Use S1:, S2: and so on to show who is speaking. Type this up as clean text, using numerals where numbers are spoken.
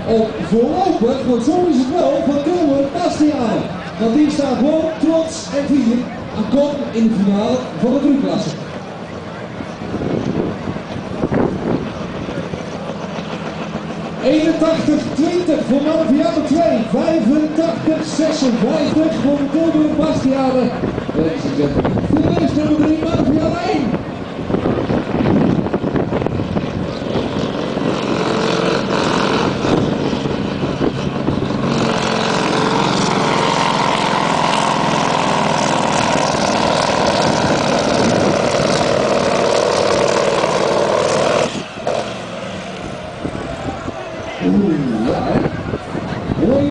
S1: Op voorlopig, want zo is het wel, van Tilburg Bastiaan. Want die staat gewoon trots en vier aan kop in de finale van de drukklasse. ...81-20 voor Malviano 2, 85-56 voor Tilburg Bastiaan. Ladies and gentlemen, finish nummer 3.